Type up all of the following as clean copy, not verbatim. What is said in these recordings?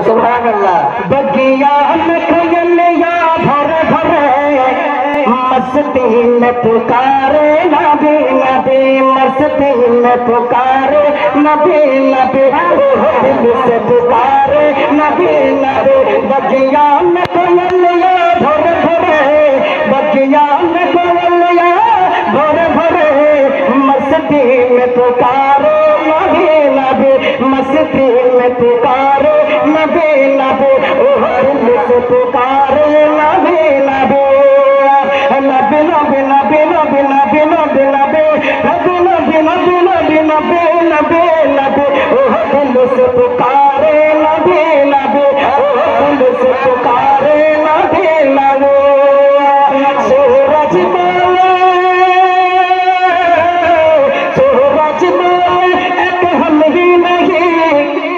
सुभान अल्लाह। बगिया में खयलिया भर भरे मस्ती में पुकारे नबी नबी, मस्ती में पुकारे नबी नबी, दिल से पुकारे नबी नबी। बगिया में खयलिया भर भरे, बगिया में खयलिया भर भरे मस्ती में पुकारे नबी नबी, मस्ती में पुकारे नबी नबी, दिल से पुकारे नबी नबी। नबी नबी नबी नबी नबी नबी नबी नबी नबी नबी नबी नबी नबी, दिल से पुकारे नबी नबी, दिल से पुकारे नबी नबी। सूरज बोले, सूरज बोले एक हम ही नहीं।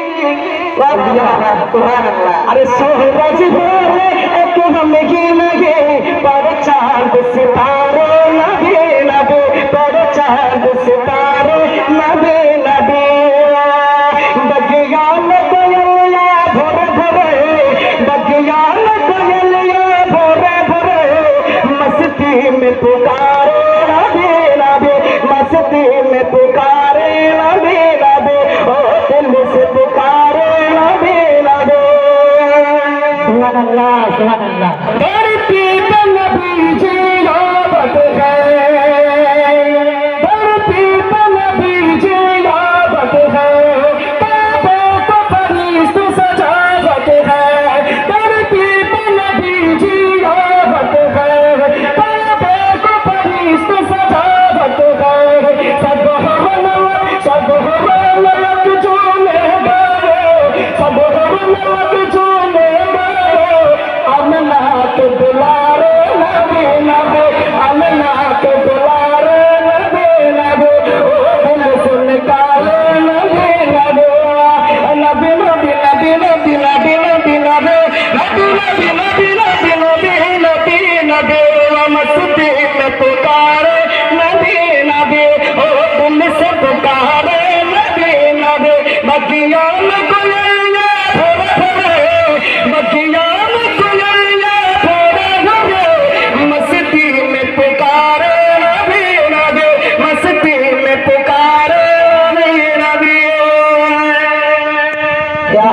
अरे सूरज बोले एक हम ही नहीं, पर चांद सितारे नबी नबी, पर चांद सितारे नबी नबी। बगिया में कोयलिया भरे भरे, बगिया में कोयलिया भरे भरे मस्ती में पुकारे नबी नबी, मस्ती में पुकारे नबी नबी, ओ दिल से पुकारे नबी नबी। सुभान अल्लाह सुभान अल्लाह। धरती पे नबी जी आबाद है, धरती पे नबी जी आबाद है, काबे को फरिश्त सजावट है। धरती पे नबी जी आबाद है, काबे को फरिश्त सजावट है। सब हमलक झूमे गाए, सब हमलक झूमे गाए, अमना के दुलारे नबी नबी, अमना के दुलारे नबी नबी, दिल से निकाले नबी नबी। नबी नबी नबी नबी नबी नबी नबी नबी नबी नबी नबी नबी नबी, मस्ती में पुकारे नबी नबी, ओ दिल से पुकारे नबी नबी। बगिया में कोयलिया भरे भरे, बगिया में कोयलिया भरे भरे मस्ती में पुकारे नबी नबी, मस्ती में पुकारे नबी नबी। क्या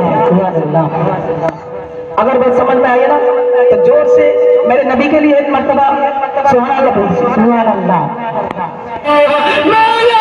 अगर बात समझ में आई ना तो जोर से मेरे नबी के लिए एक मर्तबा सुभान अल्लाह। सुभान अल्लाह।